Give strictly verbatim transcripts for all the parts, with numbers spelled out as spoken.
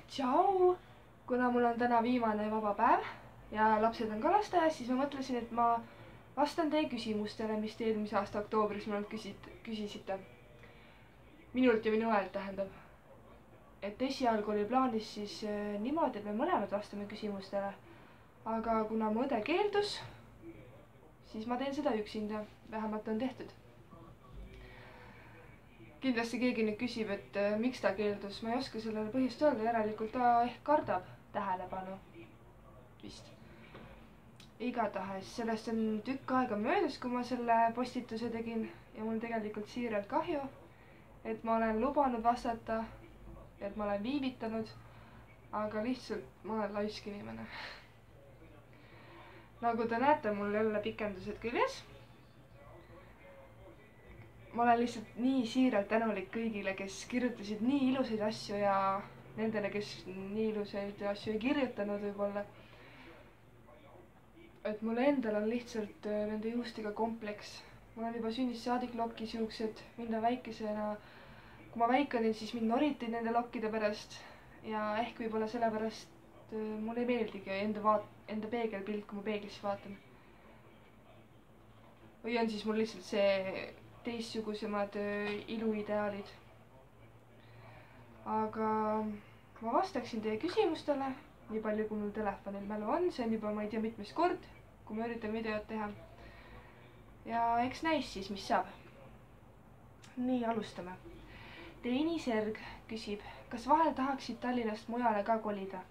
tšau! Kuna mul on täna viimane vaba päev ja lapsed on ka lasteaias, siis ma mõtlesin, et ma vastan teie küsimustele, mis te eelmise aasta oktoobris minult küsit, küsisite. Minult ja minu häält tähendab. Et esialgu oli plaanis siis niimoodi, et me mõlemad vastame küsimustele. Aga kuna mu õde keeldus, siis ma teen seda üksinda. Vähemalt on tehtud. Kindlasti keegi nüüd küsib, et miks ta keeldus. Ma ei oska sellele põhjust öelda, järelikult ta ehk kardab tähelepanu. Vist. Igatahes, sellest on tükk aega möödus, kui ma selle postituse tegin ja mul tegelikult siiralt kahju, et ma olen lubanud vastata, et ma olen viivitanud, aga lihtsalt ma olen laisk inimene. Nagu te näete, mul jälle pikendused küljes. Ma olen lihtsalt nii siiralt tänulik kõigile, kes kirjutasid nii ilusaid asju ja nendele, kes nii ilusaid asju ei kirjutanud võib-olla. Et mul endal on lihtsalt nende juustega kompleks. Mul on juba sünnist saadik lokis juuksed, mind on väikesena. Kui ma väike olin, siis mind noriti nende lokkide pärast ja ehk võib-olla sellepärast mul ei meeldigi enda, vaat, enda peegelpilt, kui ma peeglisse vaatan. Või on siis mul lihtsalt see teistsugusemad iluideaalid. Aga ma vastaksin teie küsimustele, nii palju kui mul telefonil mälu on, see on juba ma ei tea mitmes kord, kui ma üritan videot teha. Ja eks näis siis, mis saab. Nii, alustame. Teini Serg küsib, kas vahel tahaksid Tallinnast mujale ka kolida?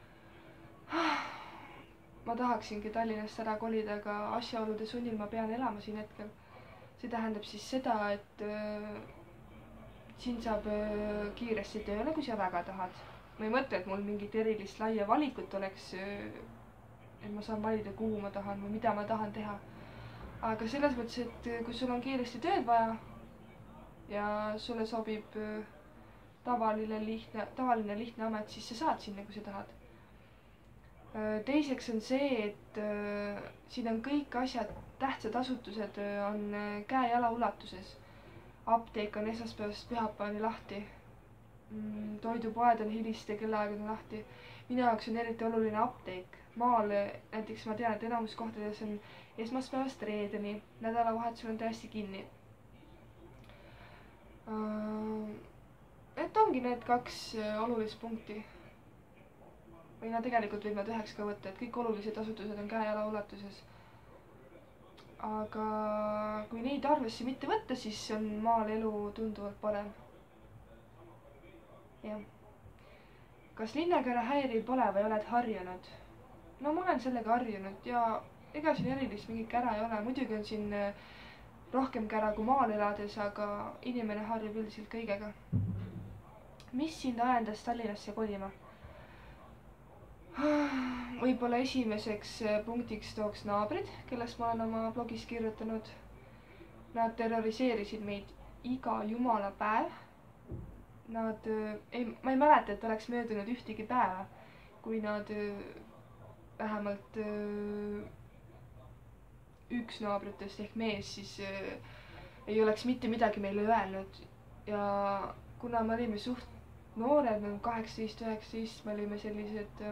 Ma tahaksingi Tallinnast ära kolida, aga asjaolude sunnil ma pean elama siin hetkel. See tähendab siis seda, et äh, siin saab äh, kiiresti tööle, kui sa väga tahad. Ma ei mõtle, et mul mingit erilist laia valikut oleks, äh, et ma saan valida, kuhu ma tahan või mida ma tahan teha. Aga selles mõttes, et äh, kui sul on kiiresti tööd vaja ja sulle sobib äh, tavaline, lihtne, tavaline lihtne amet, siis sa saad sinna, kui sa tahad. Teiseks on see, et äh, siin on kõik asjad, tähtsad asutused äh, on käe-jala ulatuses. Apteek on esmaspäevast pühapäevani lahti. Mm, toidupoed on hiliste kellaaegade lahti. Minu jaoks on eriti oluline apteek. Maal näiteks ma tean, et enamus kohtades on esmaspäevast reedeni. Nädalavahetusel on täiesti kinni. Äh, et ongi need kaks äh, olulist punkti. Või nad tegelikult võib nad üheks ka võtta, et kõik olulised asutused on käe-jala ulatuses. Aga kui neid arvesse mitte võtta, siis on maal elu tunduvalt parem. Jah. Kas linnakära häirib pole või oled harjunud? No ma olen sellega harjunud ja ega siin erilist mingit kära ei ole. Muidugi on siin rohkem kära kui maal elades, aga inimene harjub üldiselt kõigega. Mis sind ajendas Tallinnasse kolima? Võib-olla esimeseks punktiks tooks naabrid, kellest ma olen oma blogis kirjutanud. Nad terroriseerisid meid iga jumala päev. Nad, ei, ma ei mäleta, et oleks möödunud ühtegi päeva, kui nad vähemalt üks naabritest ehk mees siis ei oleks mitte midagi meile öelnud. Ja kuna me olime suht noored, kaheksateist üheksateist, me olime sellised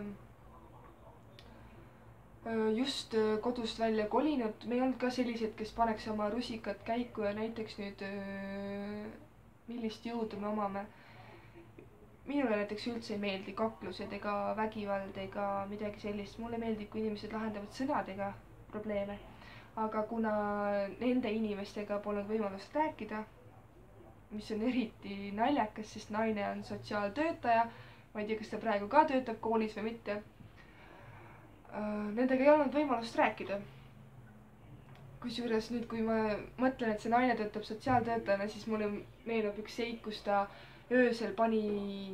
just kodust välja kolinud. Me ei olnud ka sellised, kes paneks oma rusikat käiku ja näiteks nüüd millist jõudu me omame. Minule näiteks üldse ei meeldi kaklused ega vägivald ega midagi sellist. Mulle meeldib, kui inimesed lahendavad sõnadega probleeme. Aga kuna nende inimestega polnud võimalust rääkida, mis on eriti naljakas, sest naine on sotsiaaltöötaja. Ma ei tea, kas ta praegu ka töötab koolis või mitte. Nendega ei olnud võimalust rääkida. Kusjuures nüüd, kui ma mõtlen, et see naine töötab sotsiaaltöötajana, siis mulle meenub üks seik, kus ta öösel pani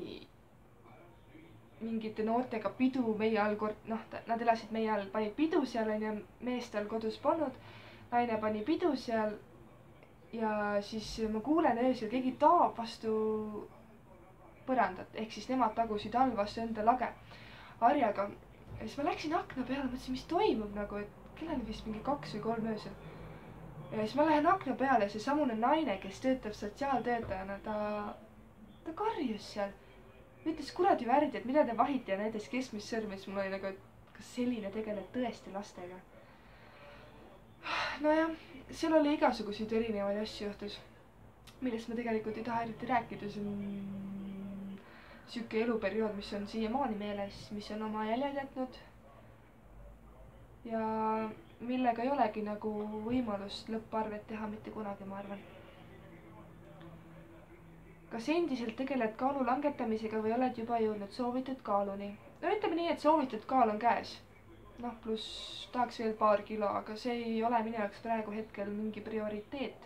mingite noortega pidu meie all kord, noh, nad elasid meie all, pani pidu seal ja mees tal kodus polnud. Naine pani pidu seal ja siis ma kuulen öösel, keegi taab vastu põrandat, ehk siis nemad tagusid all vastu enda lage harjaga. Ja siis ma läksin akna peale, mõtlesin, mis toimub nagu, et kell oli vist mingi kaks või kolm öösel. Ja siis ma lähen akna peale, see samune naine, kes töötab sotsiaaltöötajana, ta, ta karjus seal. ütles kuradi värdi, et mida te vahite ja näiteks keskmist sõrme, siis mul oli nagu, et kas selline tegeleb tõesti lastega. Nojah, seal oli igasuguseid erinevaid asju juhtus, millest ma tegelikult ei taha eriti rääkida, see on siuke eluperiood, mis on siiamaani meeles, mis on oma jäljed jätnud ja millega ei olegi nagu võimalust lõpparvet teha mitte kunagi, ma arvan. Kas endiselt tegeled kaalu langetamisega või oled juba jõudnud soovitud kaaluni? No ütleme nii, et soovitud kaal on käes. Noh, pluss tahaks veel paar kilo, aga see ei ole minu jaoks praegu hetkel mingi prioriteet.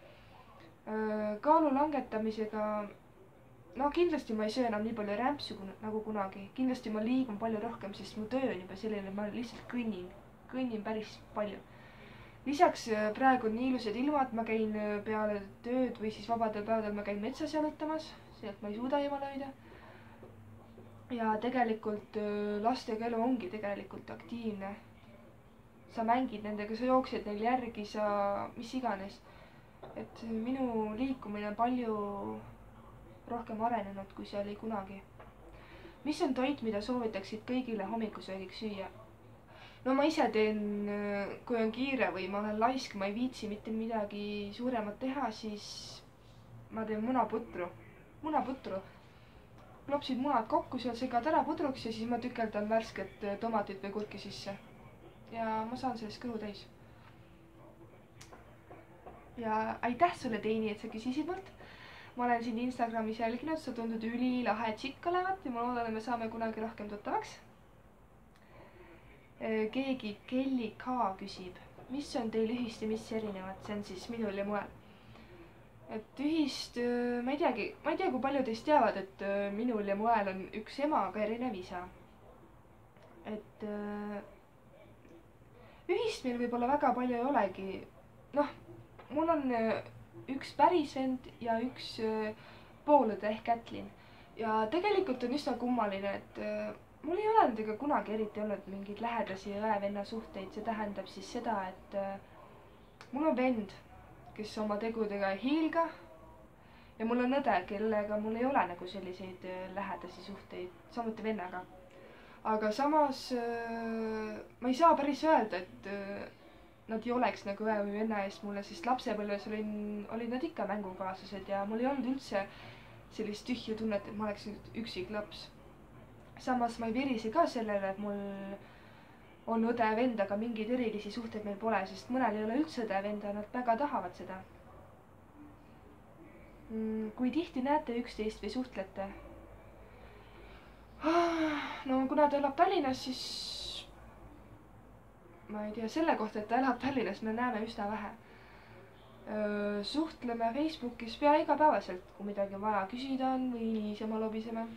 Kaalu langetamisega, no kindlasti ma ei söö enam nii palju rämpsu nagu kunagi. Kindlasti ma liigun palju rohkem, sest mu töö on juba selline, ma lihtsalt kõnnin, kõnnin päris palju. Lisaks praegu on nii ilusad ilmad, ma käin peale tööd või siis vabadel päevadel ma käin metsas jalutamas, sealt ma ei suuda eemale hoida. Ja tegelikult lastega elu ongi tegelikult aktiivne. Sa mängid nendega, sa jooksed neil järgi, sa mis iganes. Et minu liikumine on palju rohkem arenenud, kui see oli kunagi. Mis on toit, mida soovitaksid kõigile hommikusöögiks süüa? No ma ise teen, kui on kiire või ma olen laisk, ma ei viitsi mitte midagi suuremat teha, siis ma teen munaputru. Munaputru. Klopsid munad kokku, seal segad ära pudruks ja siis ma tükeldan värsket tomatit või kurki sisse. Ja ma saan sellest kõhu täis. Ja aitäh sulle, Teini, et sa küsisid mult. Ma olen sind Instagramis jälginud, sa tundud üli lahe tšikk olevat ja ma loodan, et me saame kunagi rohkem tuttavaks. Keegi Kelly K küsib, mis on teil ühist ja mis erinevat, see on siis minul ja moel. Et ühist, ma ei teagi, ma ei tea, kui palju teist teavad, et minul ja moel on üks ema, aga erinev isa. Et ühist meil võib-olla väga palju ei olegi. Noh, mul on üks päris vend ja üks poolõde ehk Kätlin. Ja tegelikult on üsna kummaline, et mul ei ole nendega kunagi eriti olnud mingeid lähedasi õe-venna suhteid, see tähendab siis seda, et mul on vend, kes oma tegudega ei hiilga ja mul on õde, kellega mul ei ole nagu selliseid lähedasi suhteid, samuti vennaga. Aga samas ma ei saa päris öelda, et nad ei oleks nagu õe või venna eest mulle, sest lapsepõlves olin, olid nad ikka mängukaaslased ja mul ei olnud üldse sellist tühja tunnet, et ma oleks üksik laps. Samas ma ei virise ka sellele, et mul on õde vend, aga mingeid erilisi suhteid meil pole, sest mõnel ei ole üldse õde venda, nad väga tahavad seda. Kui tihti näete üksteist või suhtlete? No kuna ta elab Tallinnas, siis ma ei tea, selle kohta, et ta elab Tallinnas, me näeme üsna vähe. Suhtleme Facebookis pea igapäevaselt, kui midagi vaja küsida on või niisama lobiseme.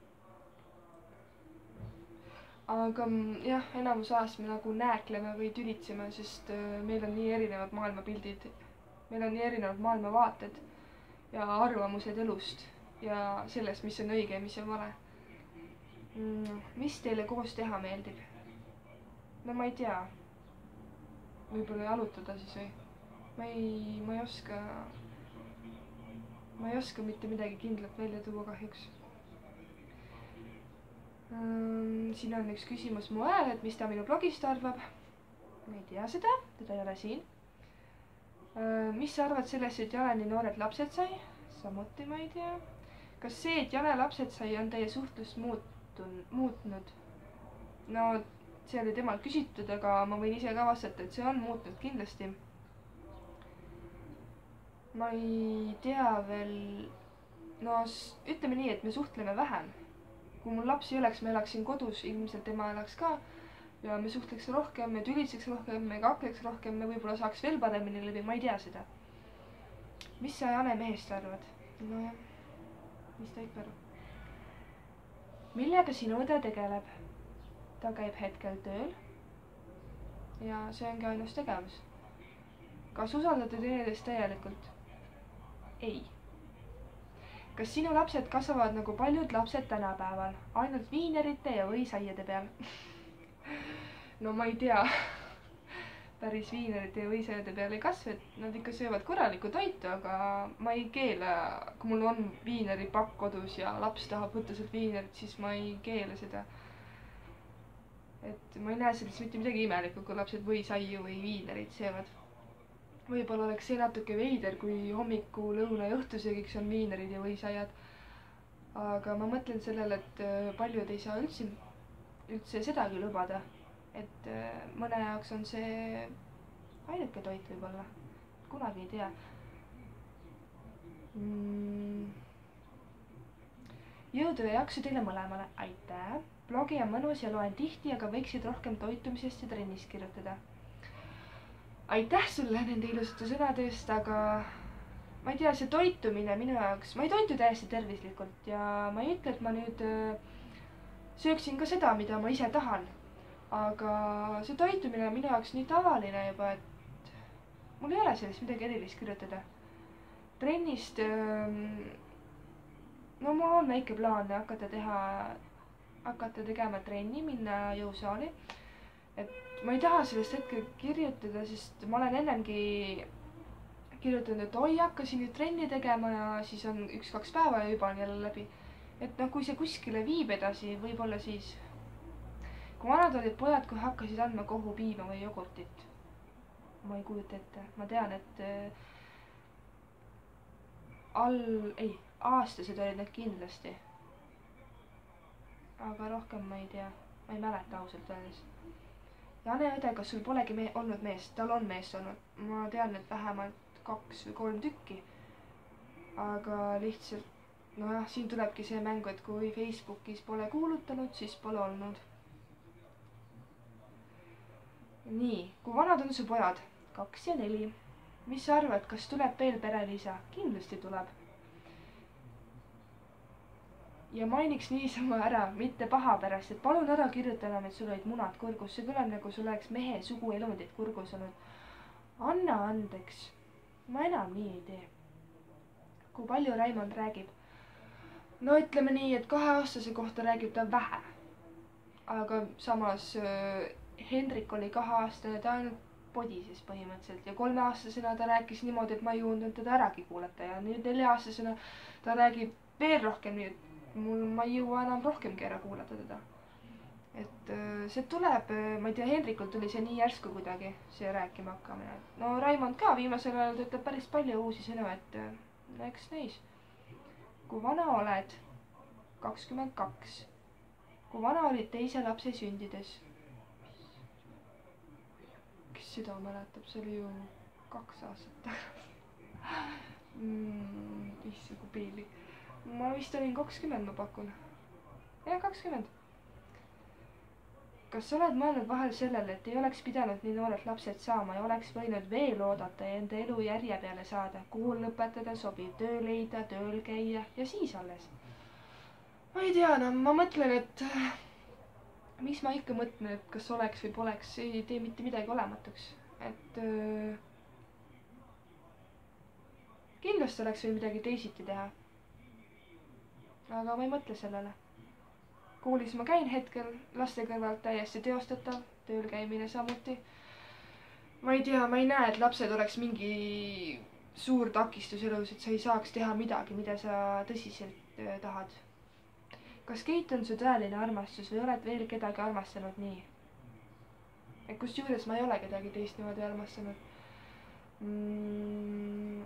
Aga jah, enamus ajast me nagu nääkleme või tülitseme, sest meil on nii erinevad maailmapildid. Meil on nii erinevad maailmavaated ja arvamused elust ja sellest, mis on õige ja mis on vale. Mis teile koos teha meeldib? No ma ei tea. Võib-olla jalutada siis või? Ma ei, ma ei oska, ma ei oska mitte midagi kindlat välja tuua kahjuks. Siin on üks küsimus moel, et mis ta minu blogist arvab. Ma ei tea seda, teda ei ole siin. Mis sa arvad sellest, et Jane nii noored lapsed sai? Samuti ma ei tea. Kas see, et Jane lapsed sai, on teie suhtlust muutun, muutnud? No see oli temalt küsitud, aga ma võin ise ka vastata, et see on muutnud kindlasti. Ma ei tea veel, no ütleme nii, et me suhtleme vähem. Kui mul lapsi oleks, me elaksin kodus, ilmselt tema elaks ka ja me suhtleks rohkem, me tülitseks rohkem, me kakleks rohkem, me võib-olla saaks veel paremini läbi, ma ei tea seda. Mis sa Jane mehest arvad? No jah, mis ta ikka arvab? Millega sinu õde tegeleb? Ta käib hetkel tööl ja see ongi ainus tegevus. Kas usaldate teineteist täielikult? Ei. Kas sinu lapsed kasvavad nagu paljud lapsed tänapäeval, ainult viinerite ja võisaiade peal? No ma ei tea. päris viinerite ja võisajade peale ei kasva, et nad ikka söövad korralikku toitu, aga ma ei keela, kui mul on viineripakk kodus ja laps tahab võtta sealt viinerit, siis ma ei keela seda. et ma ei näe sellest mitte midagi imelikku, kui lapsed võisaiu või viinerit söövad. võib-olla oleks see natuke veider, kui hommiku, lõuna ja õhtusöögiks on viinerid ja võisaiad. aga ma mõtlen sellele, et paljud ei saa üldse, üldse sedagi lubada. et mõne jaoks on see ainuke toit võib-olla, kunagi ei tea mm.. jõudu ja jaksu teile mõlemale, aitäh! blogi on mõnus ja loen tihti, aga võiksid rohkem toitumisest ja trennist kirjutada. aitäh sulle nende ilusate sõnade eest, aga ma ei tea, see toitumine minu jaoks, ma ei toitu täiesti tervislikult ja ma ei ütle, et ma nüüd sööksin ka seda, mida ma ise tahan. aga see toitumine on minu jaoks nii tavaline juba, et mul ei ole sellest midagi erilist kirjutada. trennist, no mul on väike plaan hakata teha, hakata tegema trenni, minna jõusaali. et ma ei taha sellest hetkel kirjutada, sest ma olen ennemgi kirjutanud, et oi, hakkasin nüüd trenni tegema ja siis on üks-kaks päeva ja juba on jälle läbi. et noh, kui see kuskile viib edasi, võib-olla siis kui vanad olid pojad, kui hakkasid andma kohupiima või jogurtit. ma ei kujuta ette, ma tean, et äh, all, ei, aastased olid need kindlasti. aga rohkem ma ei tea, ma ei mäleta ausalt öeldes. Jane õde, kas sul polegi me olnud meest? Tal on meest olnud. ma tean, et vähemalt kaks või kolm tükki. aga lihtsalt, nojah, siin tulebki see mängu, et kui Facebookis pole kuulutanud, siis pole olnud. nii, kui vanad on su pojad? kaks ja neli. mis sa arvad, kas tuleb veel perelisa? kindlasti tuleb. ja mainiks niisama ära, mitte paha pärast, et palun ära kirjuta enam, et sul olid munad kurgus. see kõlab nagu sul oleks mehe suguelundid kurgus olnud. anna andeks. ma enam nii ei tee. kui palju Raimond räägib? no ütleme nii, et kaheaastase kohta räägib ta vähe. aga samas äh, Hendrik oli kaheaastane, ta ainult podises põhimõtteliselt ja kolmeaastasena ta rääkis niimoodi, et ma ei jõudnud teda äragi kuulata ja nüüd nelja-aastasena ta räägib veel rohkem, nii et mul, ma ei jõua enam rohkemgi ära kuulata teda. et see tuleb, ma ei tea, Hendrikul tuli see nii järsku kuidagi, see rääkima hakkamine. no Raimond ka viimasel ajal ta ütleb päris palju uusi sõnu, et no eks näis. kui vana oled? kakskümmend kaks. kui vana olid teise lapse sündides? kes seda mäletab, see oli ju kaks aastat tagasi mm,. issand, kui piinlik. ma vist olin kakskümmend, ma pakun. jah, kakskümmend. kas sa oled mõelnud vahel sellele, et ei oleks pidanud nii noored lapsed saama ja oleks võinud veel oodata ja enda elu järje peale saada, kool lõpetada, sobiv töö leida, tööl käia ja siis alles? ma ei tea, no ma mõtlen, et mis ma ikka mõtlen, et kas oleks või poleks, ei tee mitte midagi olematuks. et öö, kindlasti oleks või midagi teisiti teha. aga ma ei mõtle sellele. koolis ma käin hetkel, laste kõrvalt täiesti teostatav, tööl käimine samuti. ma ei tea, ma ei näe, et lapsed oleks mingi suur takistus elus, et sa ei saaks teha midagi, mida sa tõsiselt öö, tahad. kas Keit on su tõeline armastus või oled veel kedagi armastanud nii? et kusjuures ma ei ole kedagi teist niimoodi armastanud mm..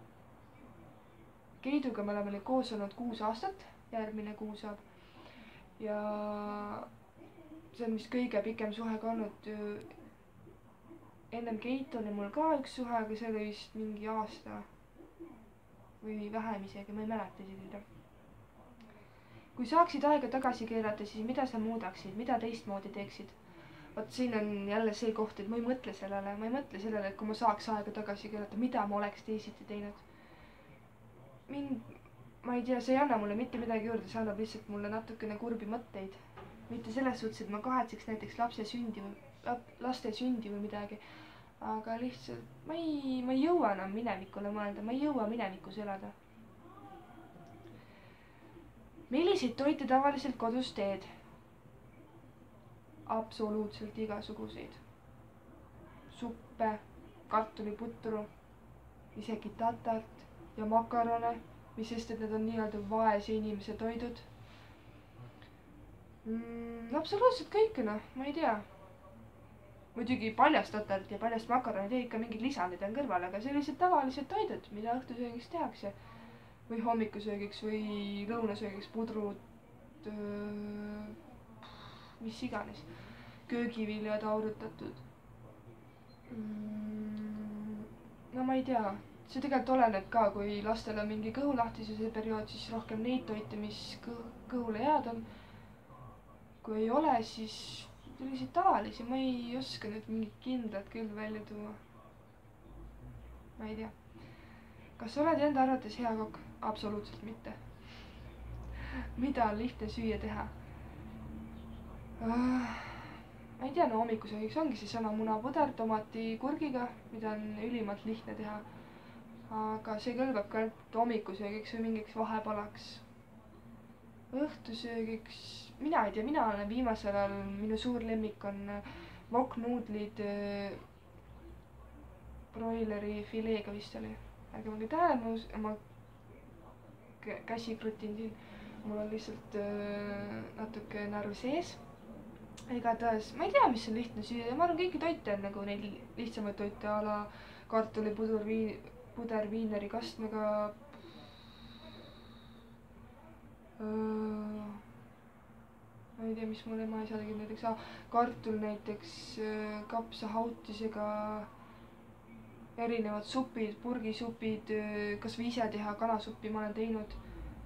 Keiduga me oleme koos olnud kuus aastat, järgmine kuu saab. ja see on vist kõige pikem suhe ka olnud. ennem Keit oli mul ka üks suhe, aga see oli vist mingi aasta või vähem isegi, ma ei mäleta isegi seda. kui saaksid aega tagasi keerata, siis mida sa muudaksid, mida teistmoodi teeksid? vot siin on jälle see koht, et ma ei mõtle sellele, ma ei mõtle sellele, et kui ma saaks aega tagasi keerata, mida ma oleks teisiti teinud. mind, ma ei tea, see ei anna mulle mitte midagi juurde, see annab lihtsalt mulle natukene kurbi mõtteid. mitte selles suhtes, et ma kahetseks näiteks lapse sündi või laste sündi või midagi. aga lihtsalt ma ei, ma ei jõua enam minevikule mõelda, ma ei jõua minevikus elada. milliseid toite tavaliselt kodus teed? absoluutselt igasuguseid. supp, suppe, kartuliputru, isegi tatart ja makarone, mis sest, et need on nii-öelda vaese inimese toidud mm,. absoluutselt kõike, noh, ma ei tea. muidugi paljast tatart ja paljast makaronid ja ikka mingid lisandid on kõrval, aga sellised tavalised toidud, mida õhtusöögiks tehakse või hommikusöögiks või lõunasöögiks, pudrud, mis iganes, köögiviljad aurutatud mm,. no ma ei tea, see tegelikult oleneb ka, kui lastel on mingi kõhulahtisuse periood, siis rohkem neid toite, mis kõh kõhule head on. kui ei ole, siis selliseid tavalisi, ma ei oska nüüd mingit kindlat küll välja tuua. ma ei tea. kas oled enda arvates hea kokk? absoluutselt mitte. mida on lihtne süüa teha uh,? ma ei tea, no hommikusöögiks ongi seesama munapuder tomati kurgiga, mida on ülimalt lihtne teha. aga see kõlbab ka hommikusöögiks või mingiks vahepalaks. õhtusöögiks, mina ei tea, mina olen viimasel ajal, minu suur lemmik on wok-nuudlid broileri fileega vist oli. ärge pange tähele, ma käsi krutin siin, mul on lihtsalt natuke närv sees. igatahes, ma ei tea, mis on lihtne süüa ja ma arvan, kõiki toite on nagu neid lihtsamaid toite a la kartulipuder, viin, puder viineri kastmega. ma ei tea, mis mul ema isa tegi näiteks, kartul näiteks kapsahautisega, erinevad supid, purgisupid, kas või ise teha kanasuppi ma olen teinud.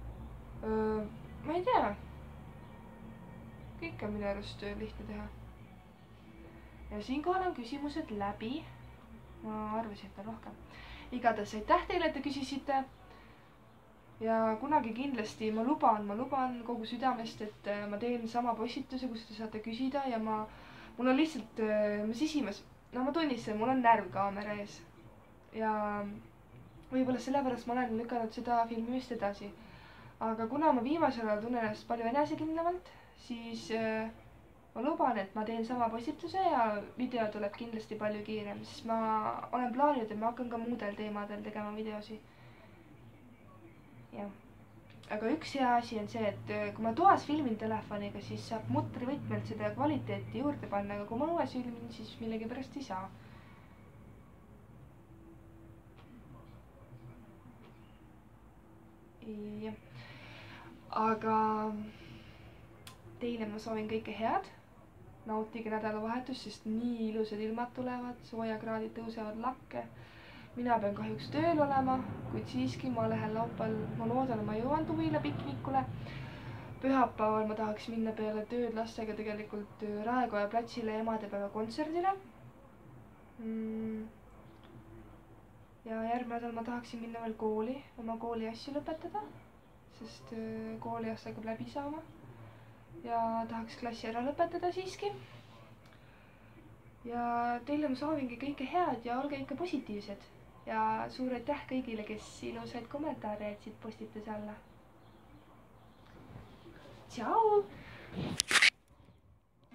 ma ei tea. kõik on minu arust lihtne teha. ja siinkohal on küsimused läbi. ma arvasin, et on rohkem. igatahes aitäh teile, et te küsisite. ja kunagi kindlasti ma luban, ma luban kogu südamest, et ma teen sama postituse, kus te saate küsida ja ma, mul on lihtsalt, ma sisimas, no ma tunnistan, mul on närv kaamera ees. ja võib-olla sellepärast ma olen lükanud seda filmimist edasi. aga kuna ma viimasel ajal tunnen ennast palju enesekindlamalt, siis äh, ma luban, et ma teen sama postituse ja video tuleb kindlasti palju kiirem, sest ma olen plaaninud, et ma hakkan ka muudel teemadel tegema videosi. jah. aga üks hea asi on see, et kui ma toas filmin telefoniga, siis saab mutrivõtmelt seda kvaliteeti juurde panna, aga kui ma õues filmin, siis millegipärast ei saa. jah. aga teile ma soovin kõike head. nautige nädalavahetust, sest nii ilusad ilmad tulevad, soojakraadid tõusevad lakke. mina pean kahjuks tööl olema, kuid siiski ma lähen laupäeval, ma loodan, ma jõuan Tuvila piknikule. pühapäeval ma tahaks minna peale tööd lastega tegelikult Raekoja platsile emadepäeva kontserdile. Mm. ja järgmine nädal ma tahaksin minna veel kooli, oma kooli asju lõpetada, sest kooliaasta hakkab läbi saama. ja tahaks klassi ära lõpetada siiski. ja teile ma soovingi kõike head ja olge ikka positiivsed. ja suur aitäh kõigile, kes ilusaid kommentaare jätsid postituse alla. Tšau!